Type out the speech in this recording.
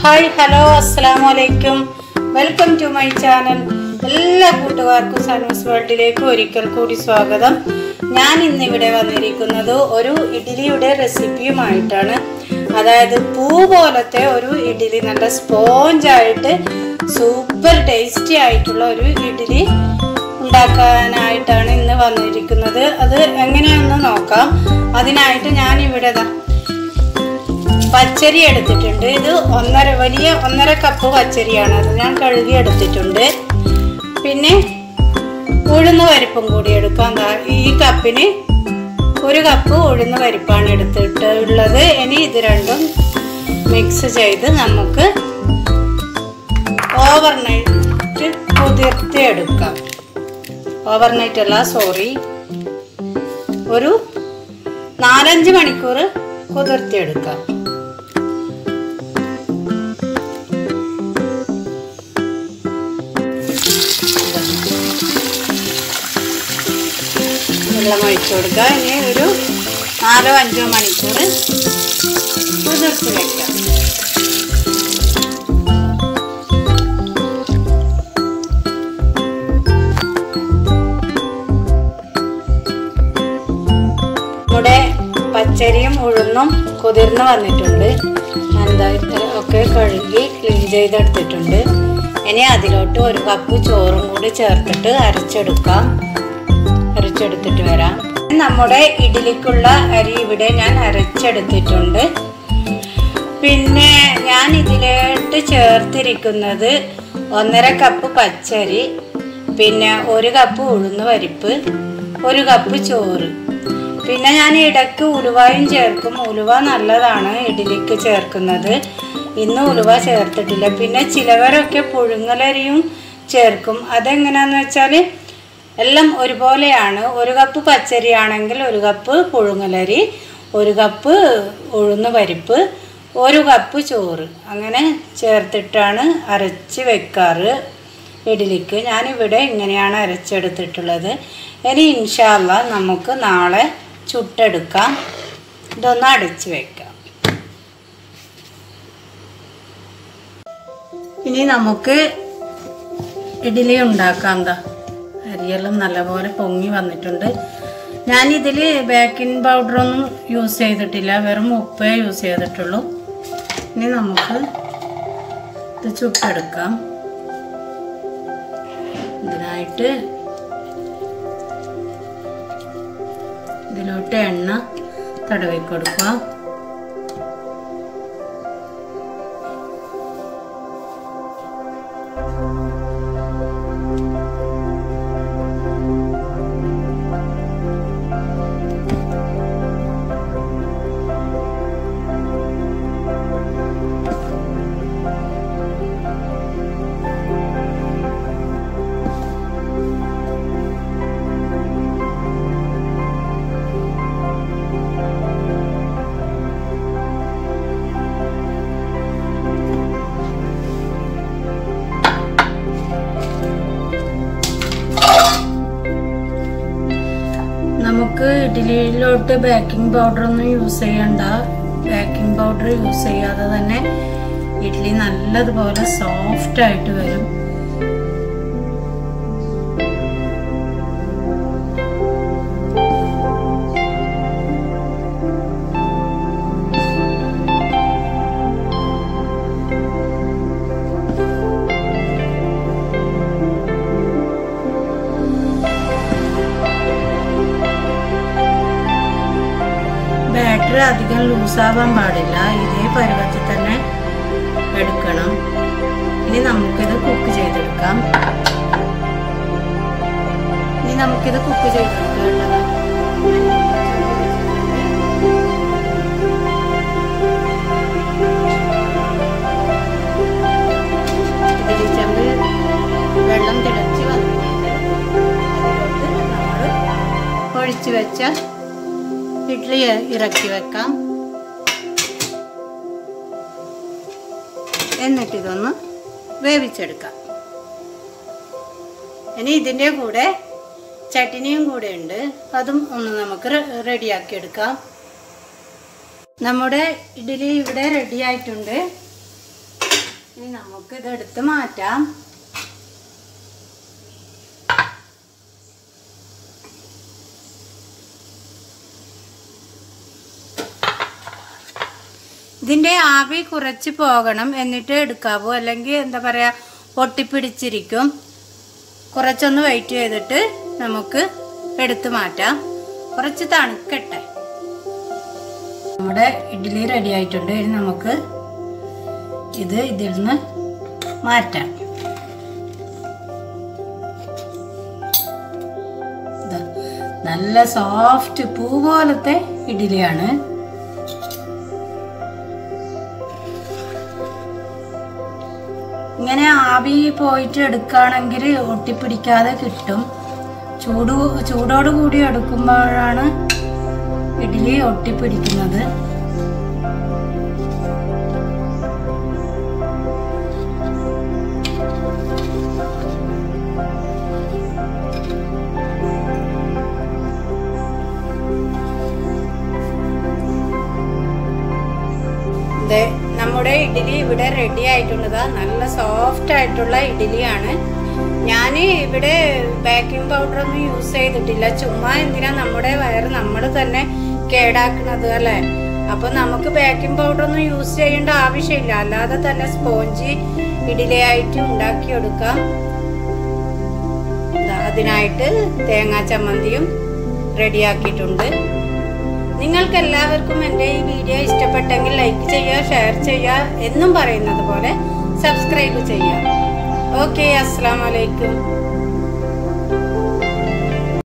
Hi hello അസ്സലാമു അലൈക്കും. Welcome to my channel. എല്ലാ കൂട്ടുകാർക്കും സനൂസ് വേൾഡിലേക്ക് ഒരിക്കൽ കൂടി സ്വാഗതം. ഞാൻ ഇന്നിവിടെ വന്നിരിക്കുന്നത് ഒരു ഇഡ്ഡലിയുടെ റെസിപ്പിയുമായിട്ടാണ്. അതായത് പൂ പോലത്തെ ഒരു ഇഡ്ഡലി, നല്ല സ്പോഞ്ചായിട്ട് സൂപ്പർ ടേസ്റ്റി ആയിട്ടുള്ള ഒരു ഇഡ്ഡലി ഉണ്ടാക്കാനായിട്ടാണ് ഇന്ന് വന്നിരിക്കുന്നത്. അത് എങ്ങനെയാണെന്ന് നോക്കാം. അതിനായിട്ട് ഞാൻ ഇവിടെ പച്ചരി എടുത്തിട്ടുണ്ട്. ഇത് ഒന്നര കപ്പ് പച്ചരിയാണ്. അത് ഞാൻ കഴുകി എടുത്തിട്ടുണ്ട്. പിന്നെ ഉഴുന്ന് പരിപ്പും കൂടി എടുക്കാം. ഈ കപ്പിന് 1 കപ്പ് ഉഴുന്ന് പരിപ്പാണ് എടുത്തിട്ടുള്ളത്. ഇനി ഇത് രണ്ടും മിക്സ് ചെയ്ത് നമുക്ക് ഓവർനൈറ്റ് കുതിർത്തി എടുക്കാം. ഓവർനൈറ്റ് അല്ല, സോറി, ഒരു 4-5 മണിക്കൂർ കുതിർത്തി എടുക്കാം. വെള്ളം ഒഴിച്ചു കൊടുക്കുക. ഇനി ഒരു 4-5 മണിക്കൂർ കുതിർത്ത് വയ്ക്കാം. നമ്മുടെ പച്ചരിയും ഉഴുന്നും കുതിർന്ന് വന്നിട്ടുണ്ട്. ഒക്കെ കഴുകി ക്ലീൻ ചെയ്തെടുത്തിട്ടുണ്ട്. ഇനി അതിലോട്ട് 1 കപ്പ് ചോറും കൂടി ചേർത്തിട്ട് അരച്ചെടുത്തിട്ട് വരാം. നമ്മുടെ ഇഡ്ഡലിക്കുള്ള അരി ഇവിടെ ഞാൻ അരച്ചെടുത്തിട്ടുണ്ട്. പിന്നെ ഞാൻ ഇതിലോട്ട് ചേർത്തിരിക്കുന്നത് 1.5 കപ്പ് പച്ചരി, പിന്നെ 1 കപ്പ് ഉഴുന്ന് പരിപ്പ്, 1 കപ്പ് ചോറ്. പിന്നെ ഞാൻ ഇടയ്ക്ക് ഉലുവയും ചേർക്കും. ഉലുവ നല്ലതാണ് ഇഡ്ഡലിക്ക് ചേർക്കുന്നത്. ഇന്ന് ഉലുവ ചേർത്തിട്ടില്ല. പിന്നെ ചിലവരൊക്കെ പുഴുങ്ങലരിയും ചേർക്കും. അതെങ്ങനെയാണെന്ന് വെച്ചാൽ എല്ലാം ഒരുപോലെയാണ്. 1 കപ്പ് പച്ചരി ആണെങ്കിൽ 1 കപ്പ് പുഴുങ്ങലരി, 1 കപ്പ് ഉഴുന്ന് പരിപ്പ്, 1 കപ്പ് ചോറ്, അങ്ങനെ ചേർത്തിട്ടാണ് അരച്ച് വെക്കാറ് ഇഡ്ഡലിക്ക്. ഞാനിവിടെ ഇങ്ങനെയാണ് അരച്ചെടുത്തിട്ടുള്ളത്. ഇനി ഇൻഷാ അല്ലാഹ് നമുക്ക് നാളെ ചുട്ടെടുക്കാം. ഇതൊന്ന് അടച്ച് വെക്കാം. ഇനി നമുക്ക് ഇഡ്ഡലി ഉണ്ടാക്കാം. അരിയെല്ലാം നല്ലപോലെ പൊങ്ങി വന്നിട്ടുണ്ട്. ഞാനിതിൽ ബേക്കിംഗ് പൗഡറൊന്നും യൂസ് ചെയ്തിട്ടില്ല, വെറും ഉപ്പേ യൂസ് ചെയ്തിട്ടുള്ളൂ. ഇനി നമുക്ക് ഇത് ചുട്ടെടുക്കാം. ഇതിനായിട്ട് ഇതിലോട്ട് എണ്ണ തടവി കൊടുക്കുക. നമുക്ക് ഇഡ്ഡലിയിലോട്ട് ബേക്കിംഗ് പൗഡറൊന്നും യൂസ് ചെയ്യണ്ട. ബേക്കിംഗ് പൗഡർ യൂസ് ചെയ്യാതെ തന്നെ ഇഡ്ഡലി നല്ലതുപോലെ സോഫ്റ്റ് ആയിട്ട് വരും. ബാറ്റർ അധികം ലൂസാവാൻ പാടില്ല. ഇതേ പരുവത്തിൽ തന്നെ എടുക്കണം. ഇനി നമുക്കിത് കുക്ക് ചെയ്തെടുക്കാം. ഇഡ്ഡലി ചെമ്പ് വെള്ളം തിളച്ച് വന്നിട്ടുണ്ട്. അതിലോട്ട് നമ്മൾ ഒഴിച്ചു വെച്ച ഇഡ്ഡലി ഇറക്കി വെക്കാം. എന്നിട്ട് ഇതൊന്ന് വേവിച്ചെടുക്കാം. ഇനി ഇതിൻ്റെ കൂടെ ചട്നിയും കൂടെ ഉണ്ട്. അതും ഒന്ന് നമുക്ക് റെഡിയാക്കി എടുക്കാം. നമ്മുടെ ഇഡ്ഡലി ഇവിടെ റെഡി ആയിട്ടുണ്ട്. ഇനി നമുക്ക് ഇതെടുത്ത് മാറ്റാം. ഇതിൻ്റെ ആവി കുറച്ച് പോകണം, എന്നിട്ട് എടുക്കാവൂ, അല്ലെങ്കിൽ എന്താ പറയുക പൊട്ടിപ്പിടിച്ചിരിക്കും. കുറച്ചൊന്ന് വെയിറ്റ് ചെയ്തിട്ട് നമുക്ക് എടുത്ത് മാറ്റാം. കുറച്ച് തണുക്കട്ടെ. നമ്മുടെ ഇഡ്ഡലി റെഡി ആയിട്ടുണ്ട്. ഇനി നമുക്ക് ഇത് ഇതിൽ നിന്ന് മാറ്റാം. നല്ല സോഫ്റ്റ് പൂ പോലത്തെ ഇഡ്ഡലിയാണ്. ഇങ്ങനെ ആവി പോയിട്ട് എടുക്കുകയാണെങ്കിൽ ഒട്ടിപ്പിടിക്കാതെ കിട്ടും. ചൂടോട് കൂടി എടുക്കുമ്പോഴാണ് ഇഡ്ഡലി ഒട്ടിപ്പിടിക്കുന്നത്. നമ്മുടെ ഇഡ്ഡലി ഇവിടെ റെഡി ആയിട്ടുള്ളത്. നല്ല സോഫ്റ്റ് ആയിട്ടുള്ള ഇഡ്ഡലിയാണ്. ഞാൻ ഇവിടെ ബേക്കിംഗ് പൗഡർ ഒന്നും യൂസ് ചെയ്തിട്ടില്ല. ചുമ്മാ എന്തിനാ നമ്മുടെ വയറ് നമ്മൾ തന്നെ കേടാക്കുന്നത് അല്ലേ? അപ്പൊ നമുക്ക് ബേക്കിംഗ് പൗഡർ ഒന്നും യൂസ് ചെയ്യേണ്ട ആവശ്യമില്ല. അല്ലാതെ തന്നെ സ്പോഞ്ച് ഇഡ്ഡലിയായിട്ട് ഉണ്ടാക്കിയെടുക്കാം. അതിനായിട്ട് തേങ്ങാ ചമ്മന്തിയും റെഡിയാക്കിയിട്ടുണ്ട്. നിങ്ങൾക്ക് എല്ലാവർക്കും എൻ്റെ ഈ വീഡിയോ ഇഷ്ടപ്പെട്ടെങ്കിൽ ലൈക്ക് ചെയ്യുക, ഷെയർ ചെയ്യുക, എന്നും പറയുന്നത് പോലെ സബ്സ്ക്രൈബ് ചെയ്യുക. ഓക്കെ, അസ്സലാമു അലൈക്കും.